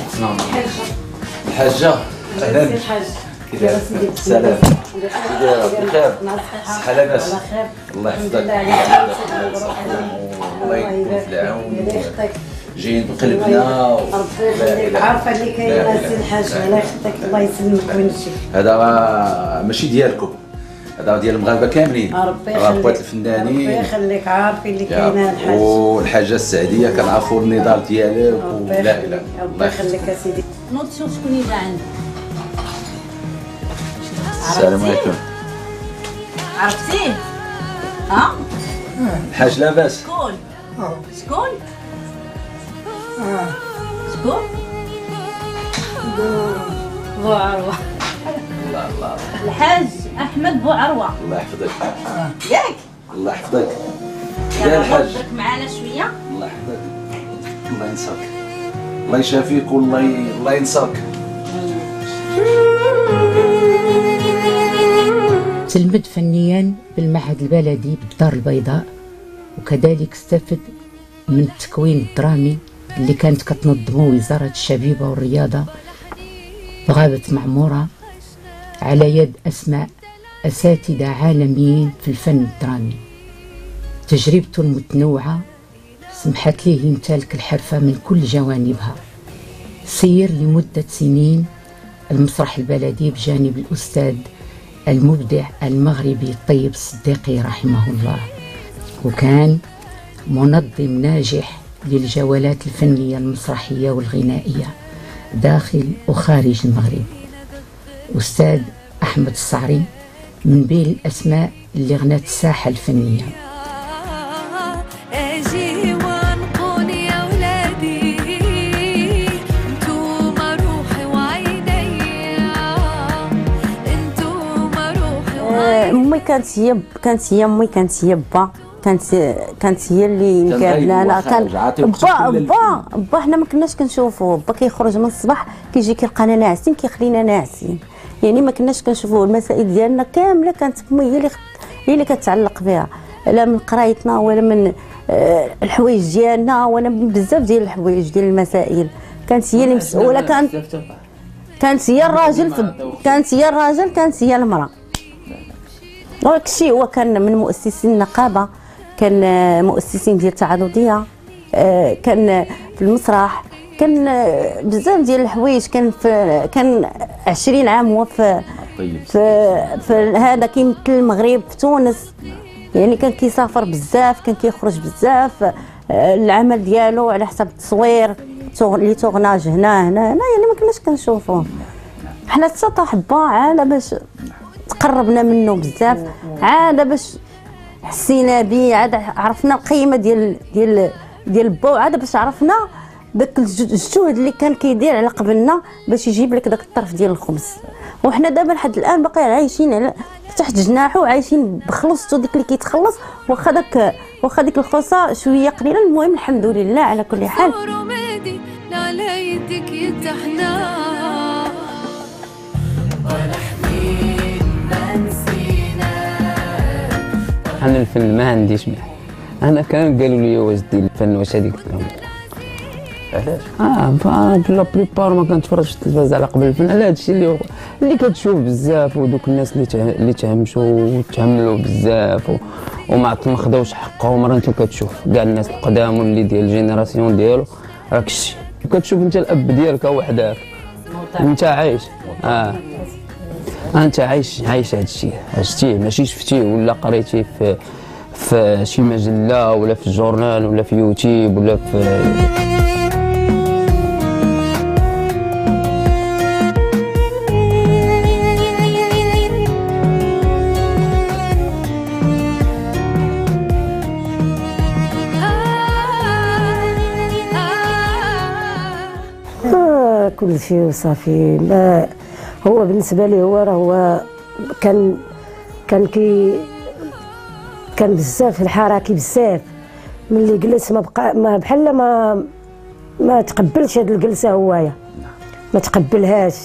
الحاجه اهلا كي داير السلام كي داير بخير صحه لاباس الله يحفظك الله يكون في العون جايين بقلبنا عارفه اللي كاين السي الحاج الله يخليك الله يسلمك وين تجي. هذا ماشي ديالكم، هذا ديال المغاربه كاملين، ربي رابطه يخليك الفنانين. ربي يخليك، عارفين اللي كاينه الحاج. والحاجه السعديه كنعرفوا النضال ديالك ولا اله. ربي يخليك يا سيدي. نوض شوف شكون اللي عندك. السلام عليكم. عرفتيه؟ ها؟ الحاج لاباس؟ شكون؟ شكون؟ شكون؟ بو عروة. الله الله. الحاج أحمد بو عروة. الله يحفظك. ياك؟ الله يحفظك. يا الحاج. برك معانا شوية. الله يحفظك. الله ينصرك. الله يشافيك والله الله ينصرك. تلمذ فنيا بالمعهد البلدي بالدار البيضاء، وكذلك استفد من التكوين الدرامي اللي كانت كتنظمه وزارة الشبيبة والرياضة بغابة معمورة على يد أسماء أساتذة عالميين في الفن الدرامي. تجربته المتنوعة سمحت ليه يمتلك الحرفة من كل جوانبها. سير لمدة سنين المسرح البلدي بجانب الأستاذ المبدع المغربي الطيب الصديقي رحمه الله، وكان منظم ناجح للجولات الفنية المسرحية والغنائية داخل وخارج المغرب. أستاذ أحمد الصعري من بين الأسماء اللي غنت الساحة الفنية. امي كانت هي كانت هي امي كانت هي با كانت كانت هي اللي مقابلانا. كان با با با حنا ما كناش كنشوفوه. با كيخرج من الصباح كيجي كيلقانا ناعسين كيخلينا ناعسين، يعني ما كناش كنشوفوه. المسائل ديالنا كامله كانت امي هي اللي هي اللي كتعلق بها، لا من قرايتنا ولا من الحوايج ديالنا ولا من بزاف ديال الحوايج ديال المسائل. كانت هي اللي مسؤوله. كانت كانت هي الراجل كانت هي الراجل كانت هي المراه. وداك الشيء هو كان من مؤسسين النقابه، كان مؤسسين ديال التعاضديه، كان في المسرح، كان بزاف ديال الحوايج. كان في كان عشرين عام هو في في, في هذا كيمثل المغرب في تونس، يعني كان كيسافر بزاف، كان كيخرج بزاف. العمل ديالو على حسب التصوير لي تورناج هنا هنا هنا، يعني ما كناش كنشوفوه. حنا حتى با عاد باش تقربنا منه بزاف، عاد باش حسينا به، عاد عرفنا القيمه ديال ديال ديال با، عاد باش عرفنا داك الجهد اللي كان كيدير على قبلنا باش يجيب لك داك الطرف ديال الخبز. وحنا دابا لحد الان باقي عايشين على تحت جناحو، عايشين بخلصتو ديك اللي كيتخلص، واخا داك واخا ديك الخلصه شويه قليله. المهم الحمد لله على كل حال. انا الفن ما عنديش معاه. انا كان قالوا لي واش دير الفن واش هذيك لهم علاش؟ اه بلا بريبار ما كنتفرجش في التلفاز على قبل الفن على هادشي اللي اللي كتشوف بزاف، ودوك الناس اللي تع... اللي تهمشوا وتحملوا بزاف و... وما ما خداوش حقهم. راه انت كتشوف كاع الناس القدام واللي ديال الجينيراسيون ديالو راك شتي، وكتشوف انت الاب ديالك وحدك انت عايش. اه انت عايش عايش هادشي، عشتيه ماشي شفتيه ولا قريتيه في في شي مجله ولا في الجورنال ولا في يوتيوب ولا في آه كل شيء وصافي. ما هو بالنسبه لي هو راه هو كان كان كي كان بزاف الحركي بزاف. ملي جلس ما بقى ما بحال ما ما تقبلش هاد الجلسه، هوايا ما تقبلهاش.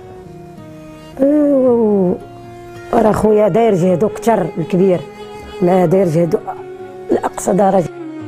راه خويا داير جهدو كثر الكبير، ما داير جهدو لاقصى درجه.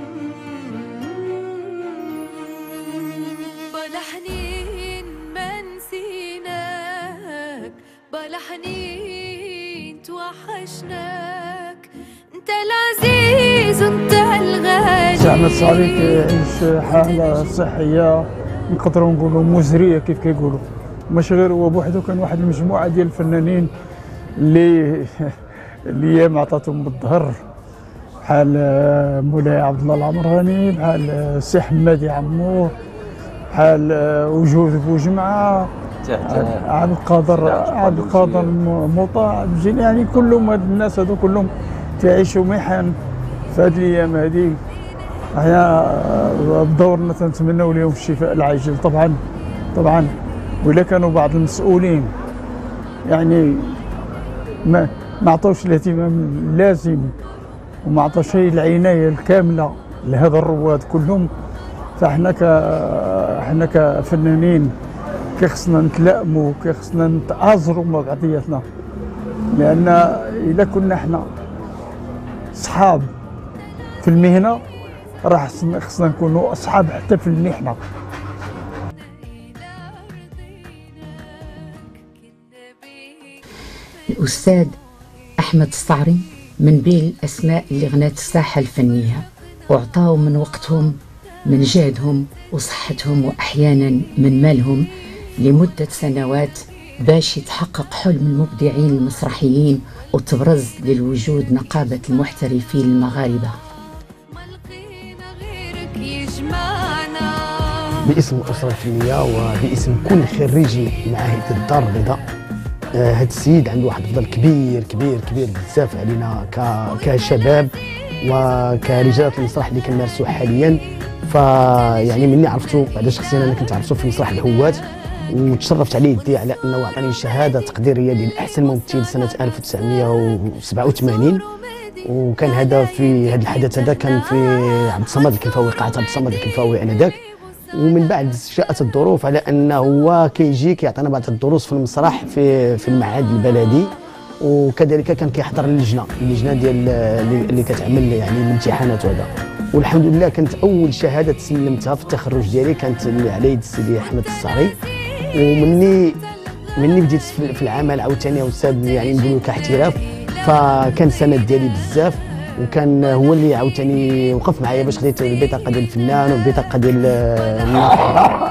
أحمد الصعري كيعيش حالة صحية نقدروا نقولوا مزرية كيف كيقولوا، ماشي غير هو بوحدو، كان واحد المجموعة ديال الفنانين اللي الايام عطاتهم بالظهر، بحال مولاي عبد الله العمراني، بحال السي حمادي عمور، بحال وجود بوجمعه، عبد القادر عبد القادر مطاع يعني كلهم هاد الناس هادو كلهم تعيشوا محن في هاد الايام هادي. احنا بدورنا تنتمناو لهم الشفاء العاجل طبعا طبعا، وإلا كانوا بعض المسؤولين يعني ما ما عطوش الاهتمام اللازم وما عطوش العنايه الكامله لهذا الرواد كلهم، فاحنا ك احنا كفنانين كيخصنا نتلائموا، كيخصنا نتآزروا مع بعضياتنا، لان اذا كنا احنا صحاب في المهنه راح خصنا نكونوا اصحاب حتى في المحنه. الأستاذ أحمد الصعري من بين الأسماء اللي غنات الساحة الفنية وعطاو من وقتهم من جهدهم وصحتهم وأحيانا من مالهم لمدة سنوات باش يتحقق حلم المبدعين المسرحيين وتبرز للوجود نقابة المحترفين المغاربة. باسم الأسرة الفنية وباسم كل خريجي معاهد الدار البيضاء، هذا السيد عنده واحد الفضل كبير كبير كبير بزاف علينا كشباب وكرجال المسرح اللي كنمارسوه حاليا. فيعني مني عرفتو بعدا شخصيا انا كنت عرفتو في مسرح الهوات وتشرفت عليه يدي على انه عطاني شهاده تقديريه ديال احسن ممثل سنه ألف وتسعمائة وسبعة وثمانين، وكان هذا في هذا الحدث هذا كان في عبد الصمد الكلفاوي، قاعه عبد الصمد الكلفاوي انذاك. ومن بعد شاءت الظروف على انه هو كيجي كيعطينا بعض الدروس في المسرح في في المعهد البلدي، وكذلك كان كيحضر اللجنه اللجنه ديال اللي كتعمل يعني الامتحانات وهذا. والحمد لله كانت اول شهاده تسلمتها في التخرج ديالي كانت على يد السيدي احمد الصعري. ومني مني بديت في العمل عاوتاني استاذ يعني نقولوا كاحتراف، فكان سند ديالي بزاف، وكان هو اللي عاوتاني وقف معايا باش خديت البطاقه ديال الفنان والبطاقه ديال الناقد.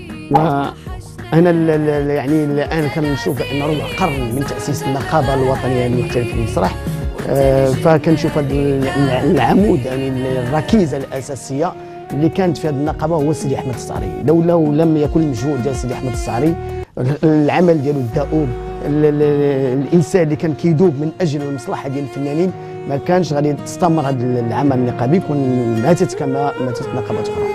وانا يعني الان كنشوف ان ربع قرن من تاسيس النقابه الوطنيه للمحترفين المسرح، فكنشوف هذا العمود يعني الركيزه الاساسيه اللي كانت في هذه النقابه هو السيدي احمد الصعري. لولا ولم يكن المجهود ديال السيدي احمد الصعري، العمل ديالو الدؤوب، الانسان اللي كان كيدوب من اجل المصلحه ديال الفنانين، ما كانش غادي تستمر هذا العمل النقابي، كون ماتت كما ماتت نقابات اخرى.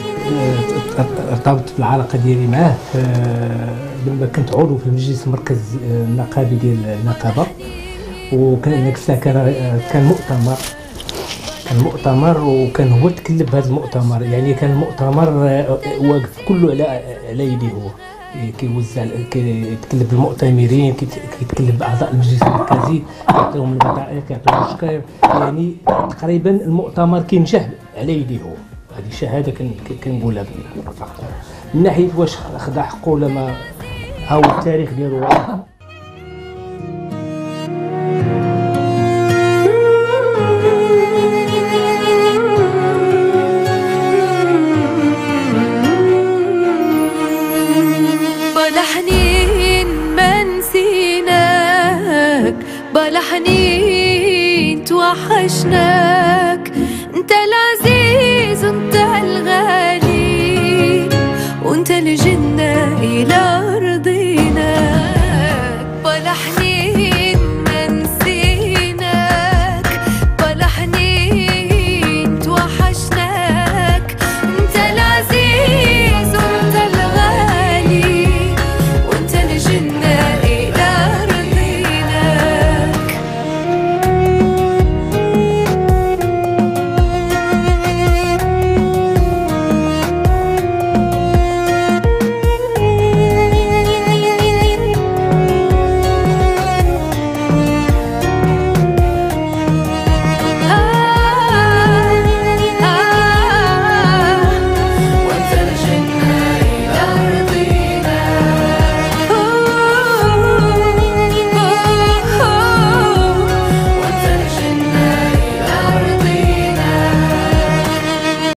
ارتبطت بالعلاقه ديالي معاه لما كنت عضو في المجلس المركز النقابي ديال النقابه، وكان ديك الساعه كان كان مؤتمر كان مؤتمر وكان هو تكلم بهذا المؤتمر. يعني كان المؤتمر واقف كله على على يديه، هو كيوزع كيتكلم بالمؤتمرين، كيتكلم باعضاء المجلس المركزي، يعطيهم البطائق، يعطيهم الشكاير. يعني تقريبا المؤتمر كينجح على يديه هو. هذه شهاده كنقولها بالرفاق. من ناحيه واش خدا حقه ولا ما، ها هو التاريخ ديالو. بلا حنين ما نسيناك، بلا حنين توحشناك، انت العزيز وانت الغالي وانت الجنة إلى